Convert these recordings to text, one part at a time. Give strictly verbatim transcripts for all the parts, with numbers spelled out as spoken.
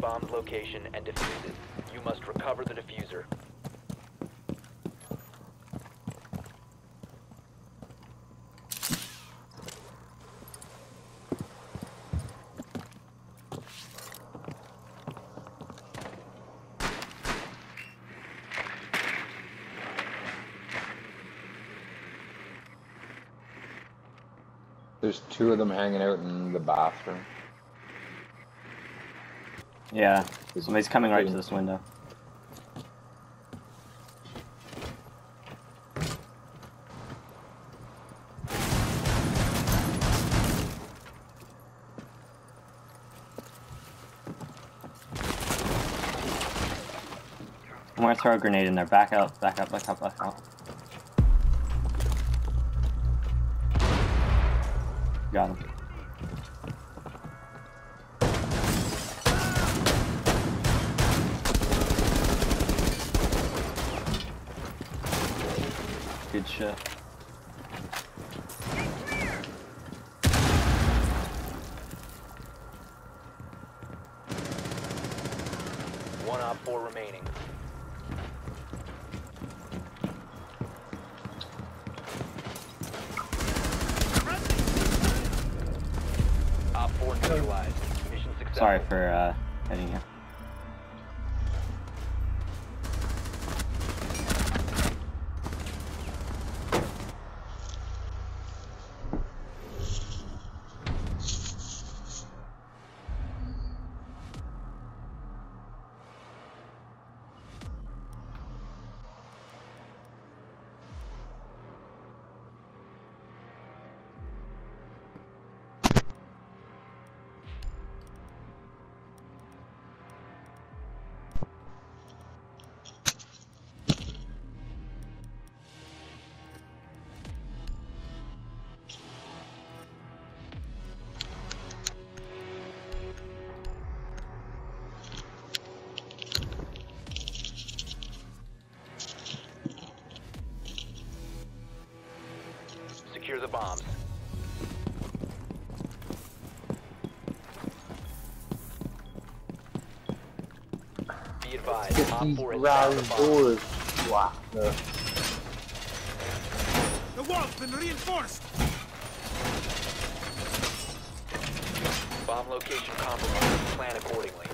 bomb's location and defuse it. You must recover the diffuser. There's two of them hanging out in the bathroom. Yeah, somebody's coming right to this window. I'm gonna throw a grenade in there. Back out, back up, back up, back out. Got him. Good shit. One op four remaining. Op four neutralized. Mission successful. Sorry for uh, heading here. Secure the bombs. Be advised, Get Op these four has found round the bomb. doors. Wow. No. The wall's been reinforced! Bomb location compromised. Plan accordingly.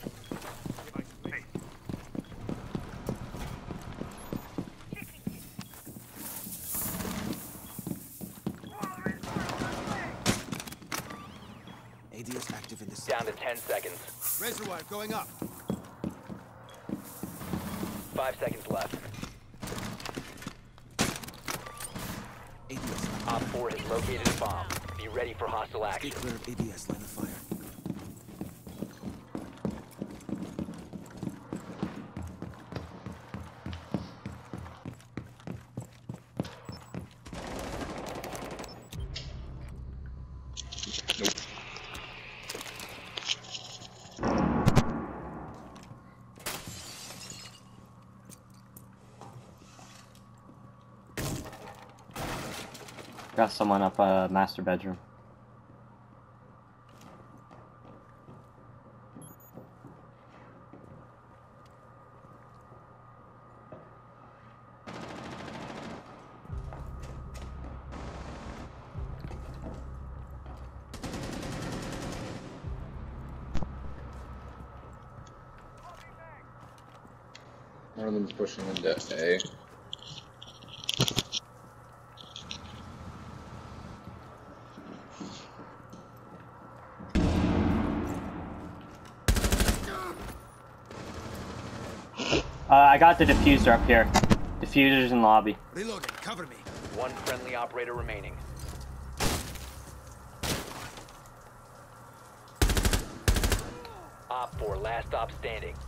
A D is active in this. Down to ten seconds. Razor wire going up. Five seconds left. A D S. Op four has located a bomb. Be ready for hostile Stay action. clear of A D S line of fire. Got someone up uh, master bedroom. One of them's pushing into A. Uh, I got the diffuser up here. Diffuser's in the lobby. Reloading. Cover me. One friendly operator remaining. Op four, last stop standing.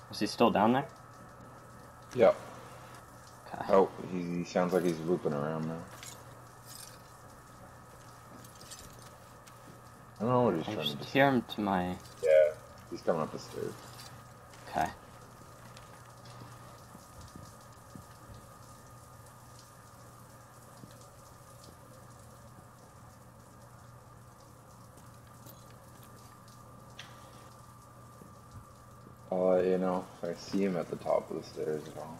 Is he still down there? Yep. Okay. Oh, he, he sounds like he's looping around now. I don't know what he's I trying to just do. hear him to my... Yeah, he's coming up the stairs. Okay. I'll let you know if I see him at the top of the stairs at all.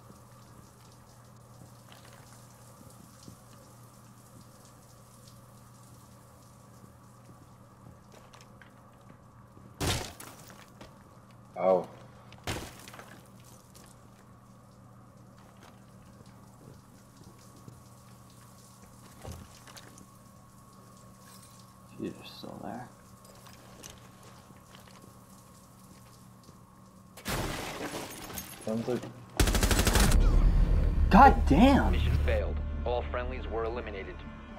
Oh. You're still there. Sounds like... God damn! Mission failed. All friendlies were eliminated.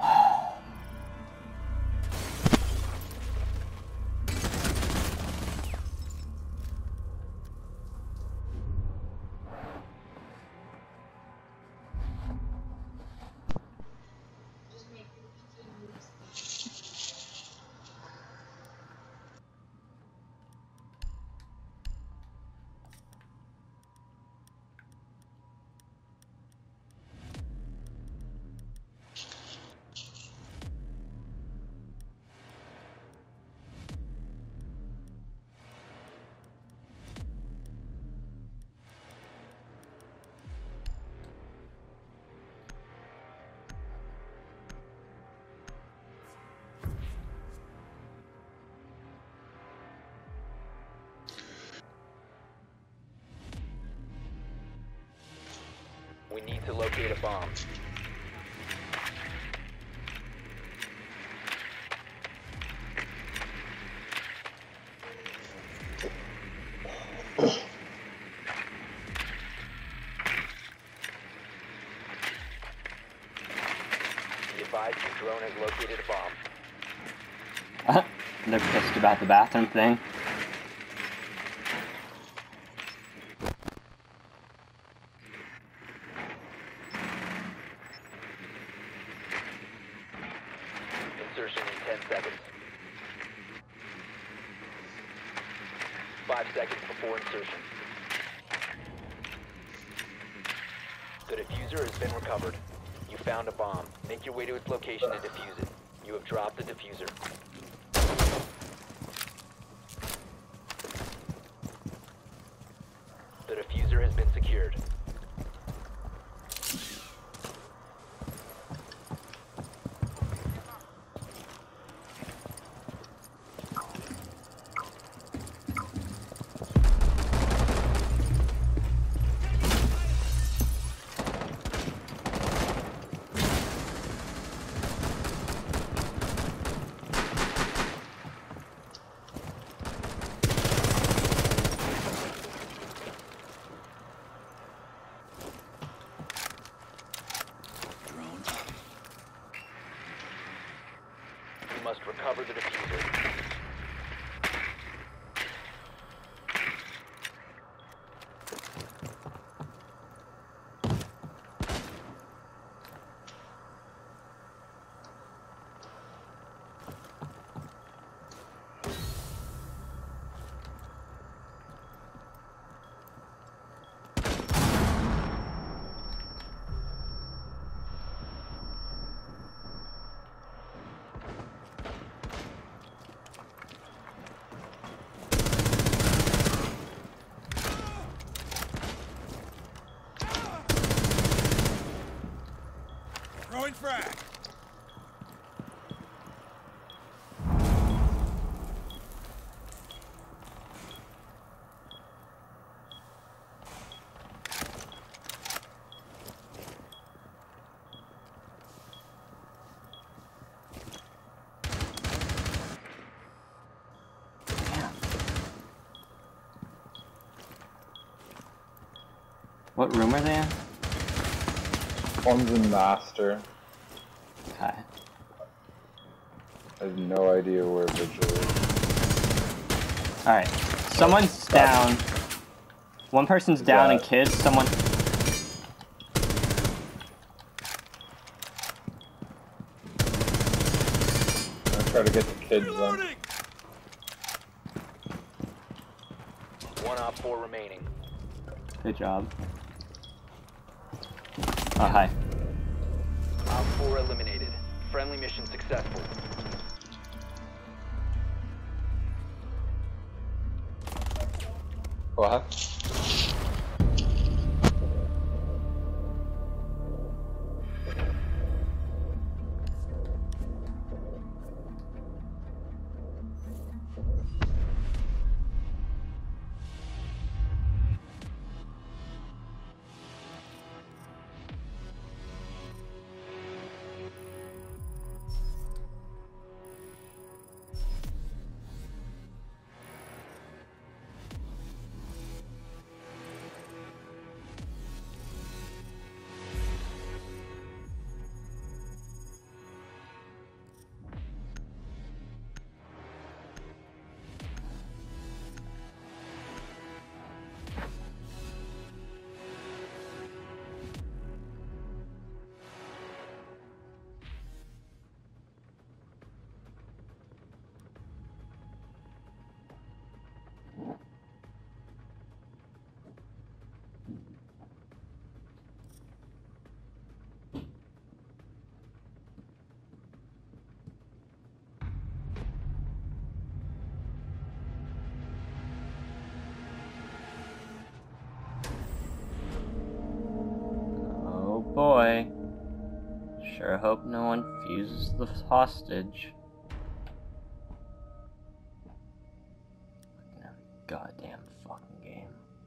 We need to locate a bomb. Be advised, the drone has located a bomb. They're pissed about the bathroom thing. Insertion in ten seconds. Five seconds before insertion. The diffuser has been recovered. You found a bomb. Make your way to its location to defuse it. You have dropped the diffuser. The diffuser has been secured. You must recover the diffuser. Throwing frag. What room are they in? One's in master. Okay. I have no idea where Vigil is. Alright. Someone's down. One person's down and kids. Someone. I'll try to get the kids then. One op four remaining. Good job. Oh, hi. Op four eliminated. Friendly mission successful. What? Oh boy. Sure hope no one fuses the hostage. Fucking every goddamn fucking game.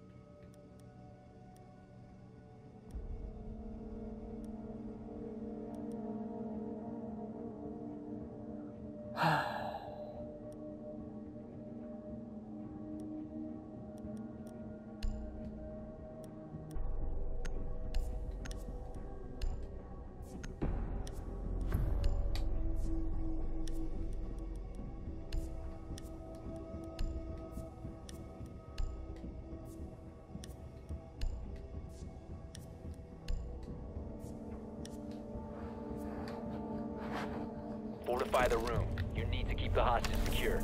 Fortify the room. You need to keep the hostage secure.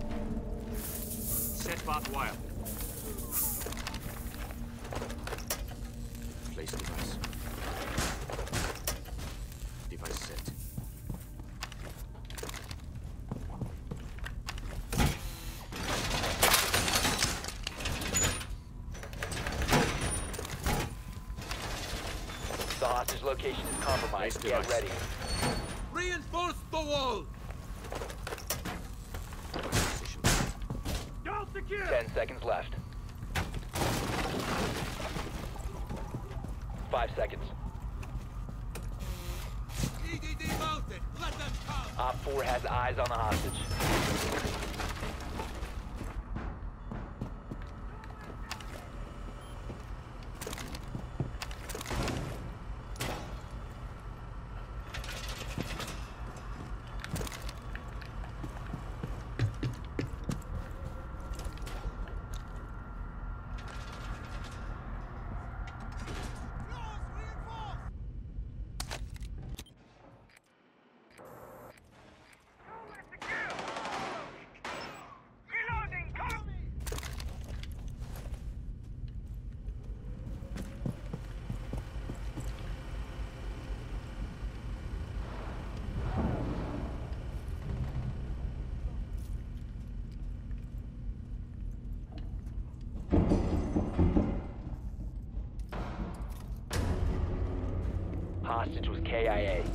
Set barbed wire. Place device. Device set. The hostage location is compromised. Place Get device. ready. Reinforce the wall! Position. Don't secure! Ten seconds left. Five seconds. E D D mounted! Let them come! Op four has eyes on the hostage. Hostage was K I A.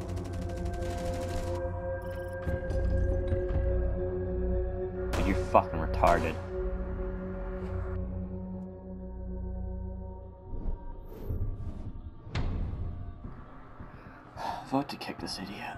Dude, you're fucking retarded. Vote to kick this idiot.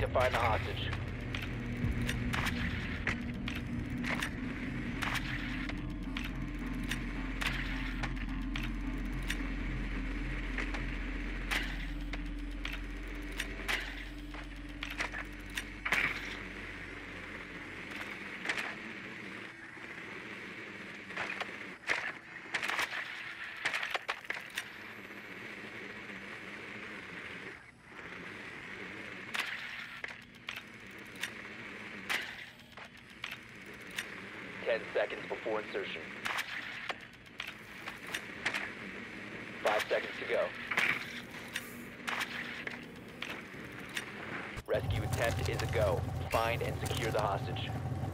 to find the hostage. Ten seconds before insertion. Five seconds to go. Rescue attempt is a go. Find and secure the hostage.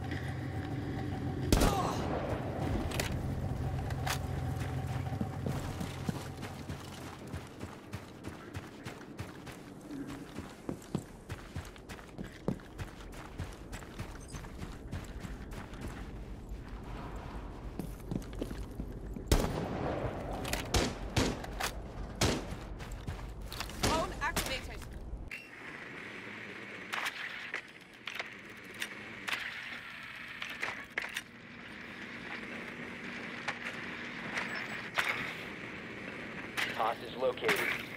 Hostage located.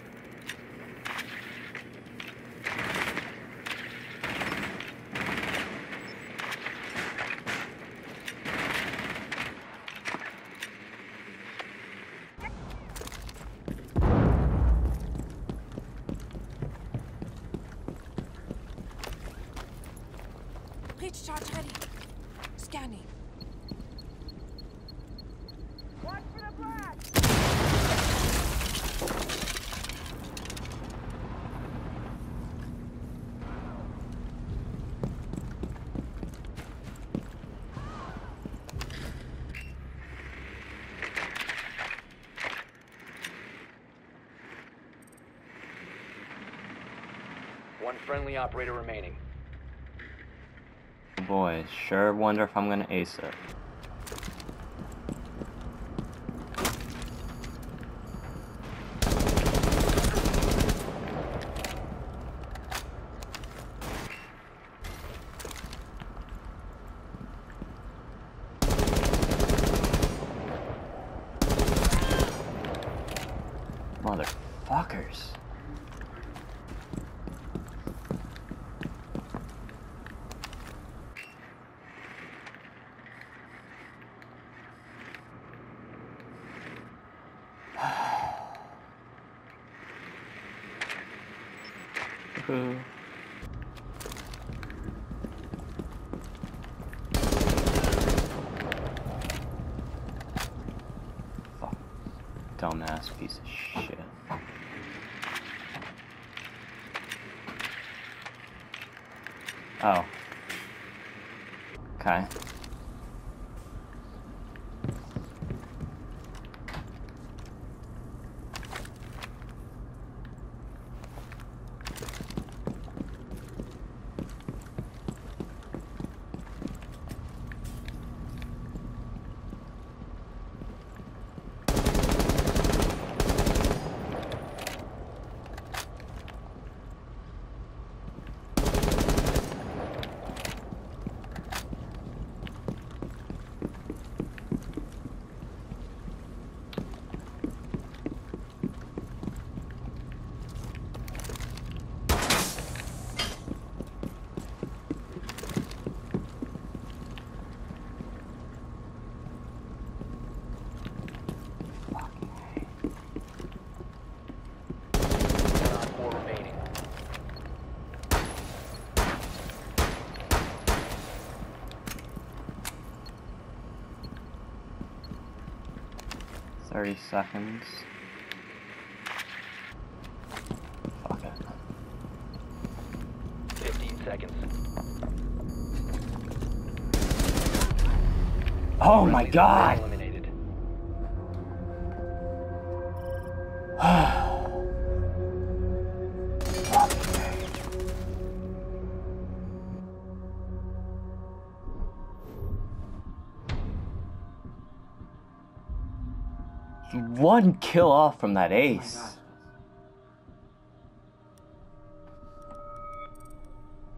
Breach charge ready. Scanning. Watch for the blast! One friendly operator remaining. Boy, sure wonder if I'm gonna ace it. Motherfuckers. Ooh. Fuck. Dumbass piece of shit. Oh. Okay. Thirty seconds. Fuck it. Fifteen seconds. Oh my god! Eliminated. One kill off from that ace.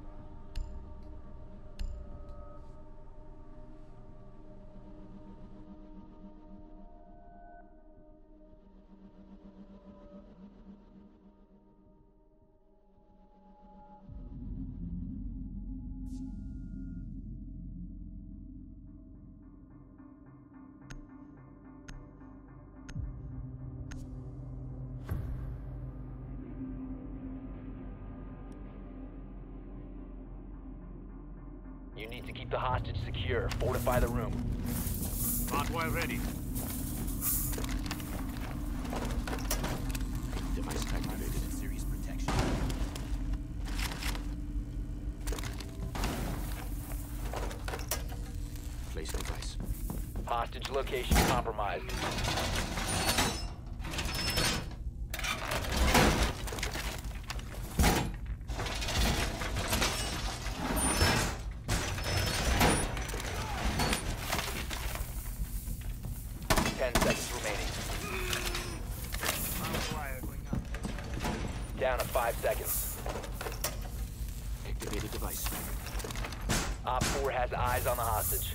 You need to keep the hostage secure. Fortify the room. Hardwire ready. Device activated. Serious protection. Place device. Hostage location compromised. Ten seconds remaining. Down to five seconds. Activated device. Op four has eyes on the hostage.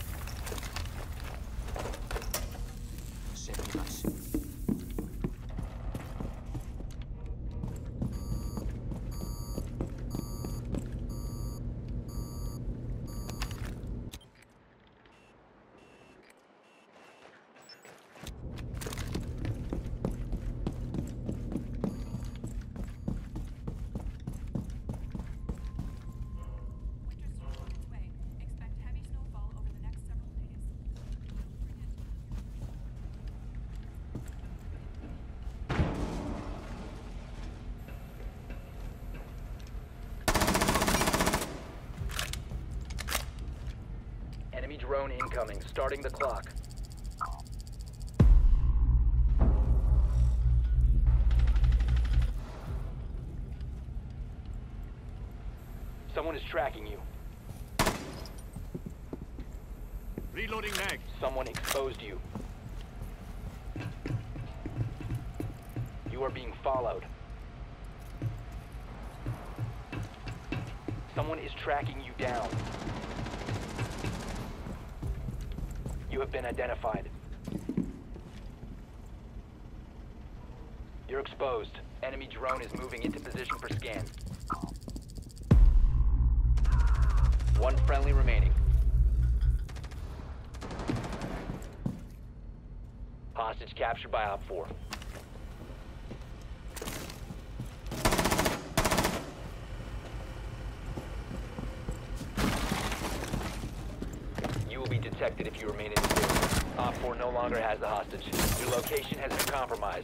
Set device. Winter storm on its way. Expect heavy snowfall over the next several days. Enemy drone incoming. Starting the clock. Someone is tracking you. Reloading mag. Someone exposed you. You are being followed. Someone is tracking you down. You have been identified. You're exposed. Enemy drone is moving into position for scan. One friendly remaining. Hostage captured by Op four. You will be detected if you remain in this area. Op four no longer has the hostage. Your location has been compromised.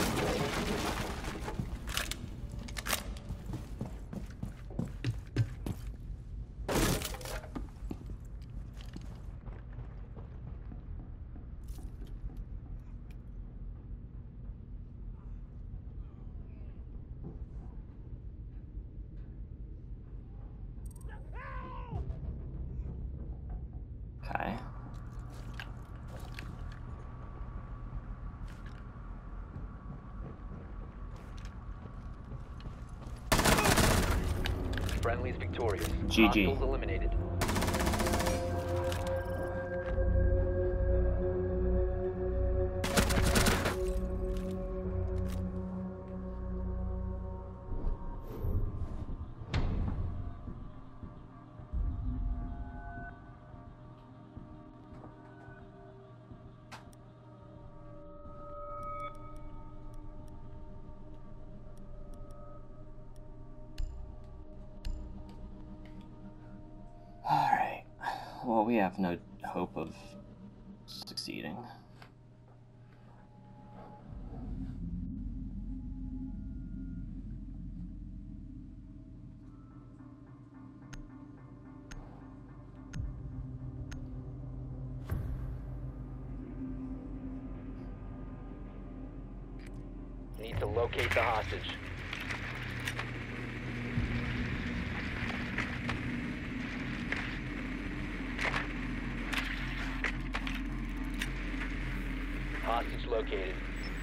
Okay. Friendly's victorious. G G. Hostiles eliminated. Alright. Well, we have no hope of succeeding. Need to locate the hostage. Hostage located.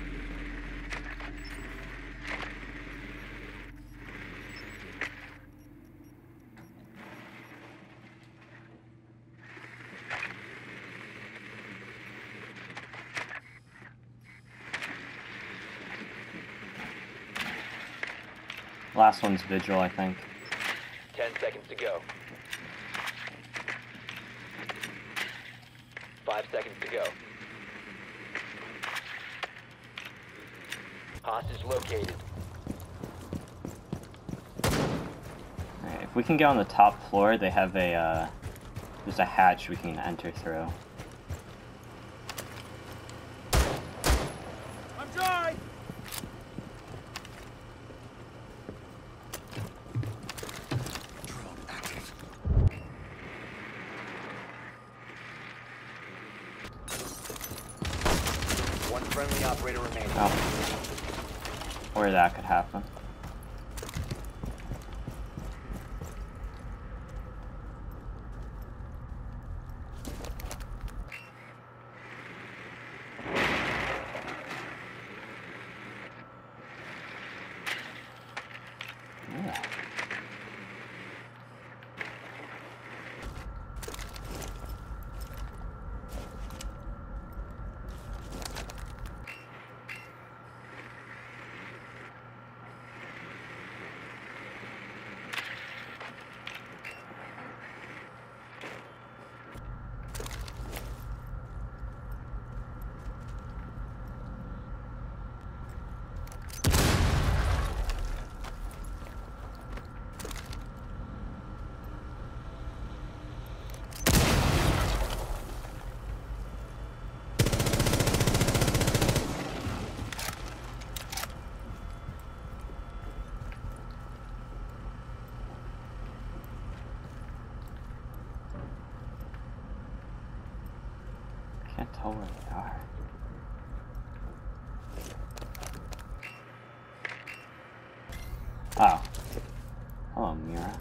Last one's Vigil, I think. Ten seconds to go. Five seconds to go. Hostage located. Alright, if we can get on the top floor, they have a uh, There's a hatch we can enter through. I'm dry! One friendly operator remaining. Oh. Or that could happen. Yeah. Can't tell where they are. Oh. Hello, Mira.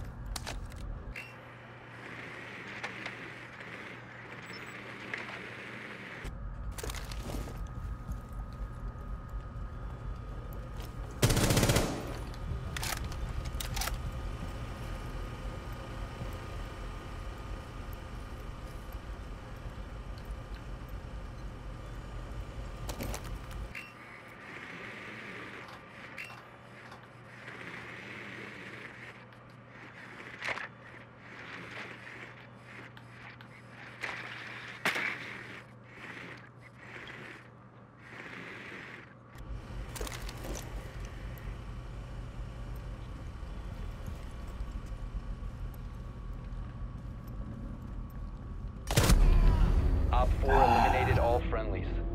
Op four eliminated all friendlies.